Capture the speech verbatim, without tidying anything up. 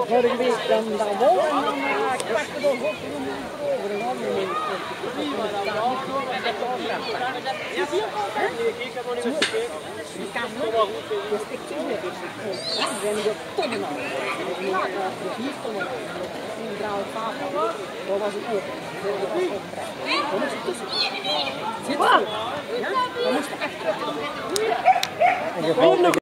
Vorige week dan dat wol en dan uh, kwart er nog op over een andere minuut. Je kan niet, je stikt in de ja, dan ben je op tonnen al. vier tonnen al. tien graden tafel. Dat was het ook. Dan moest je tussen. Zit er. Ja? Dan moest je echt terug.